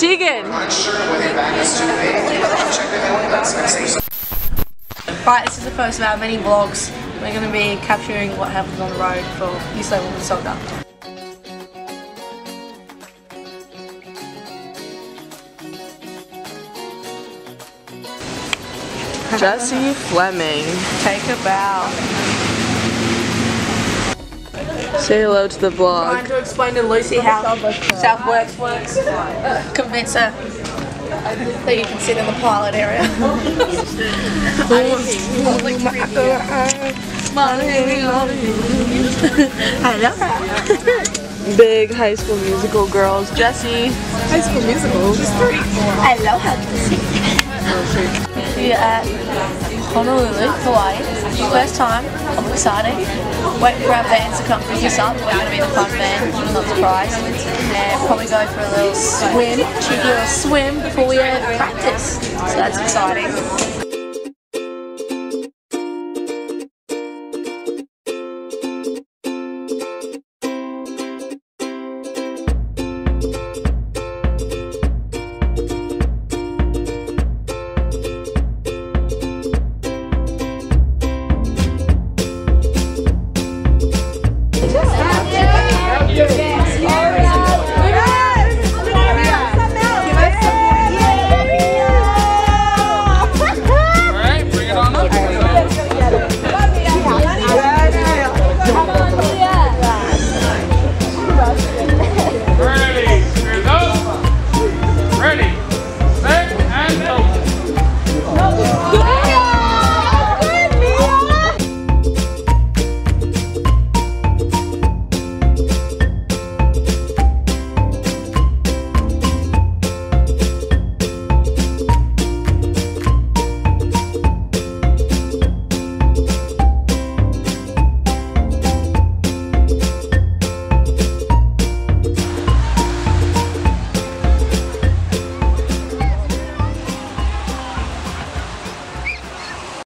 Teagan! Right, this is the first of our many vlogs. We're going to be capturing what happens on the road for UCLA Women's Soccer. Jesse Fleming. Take a bow. Say hello to the vlog. Trying to explain to Lucy how Southworks works. Convince her that you can sit in the pilot area. Big High School Musical girls. Jesse. High School Musical. Aloha. We're at Honolulu, Hawaii. First time. I'm excited. Waiting for our bands to come pick us up. We're going to be the fun band, I'm not surprised. And probably go for a little swim, cheeky little swim before we practice. So that's exciting.